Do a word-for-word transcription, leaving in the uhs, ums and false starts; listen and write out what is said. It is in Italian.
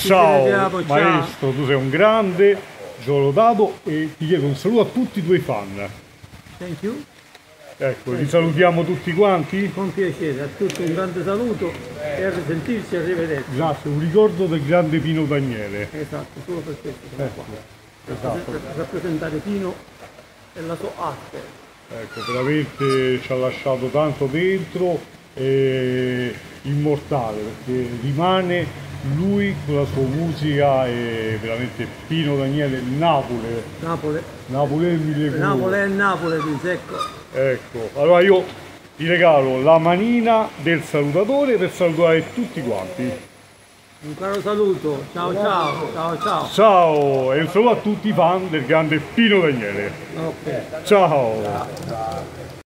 Ciao vediamo, ciao. maestro, tu sei un grande, Giolodato, e ti chiedo un saluto a tutti i tuoi fan. Thank you. Ecco, li salutiamo tutti quanti. Con piacere, a tutti un grande saluto e a risentirci e arrivederci. Grazie, un ricordo del grande Pino Daniele. Esatto, solo per questo sono Ecco, qua. esatto. Per rappresentare Pino e la sua arte. Ecco, veramente ci ha lasciato tanto dentro, e immortale, perché rimane lui con la sua musica, e veramente Pino Daniele, Napoli, Napoli. Napoli è mille colori. Napoli è Napoli, di secco. Ecco, allora io ti regalo la manina del salutatore per salutare tutti quanti. Un caro saluto, ciao ciao, ciao ciao. Ciao, e un saluto a tutti i fan del grande Pino Daniele. Ok. Ciao.